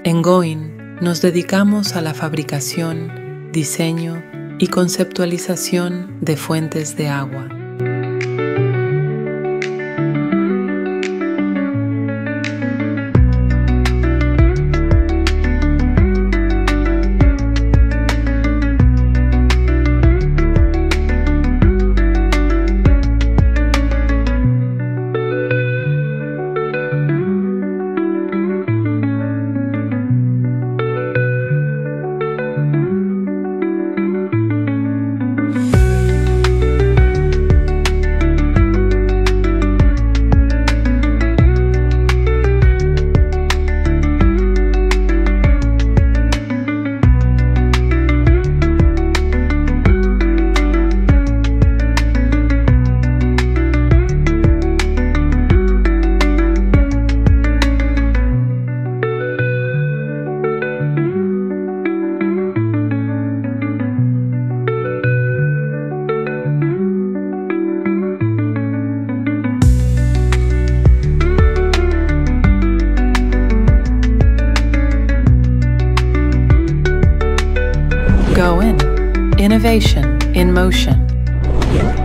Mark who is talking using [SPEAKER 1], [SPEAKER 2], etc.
[SPEAKER 1] En Going nos dedicamos a la fabricación, diseño y conceptualización de fuentes de agua. Going, innovation in motion.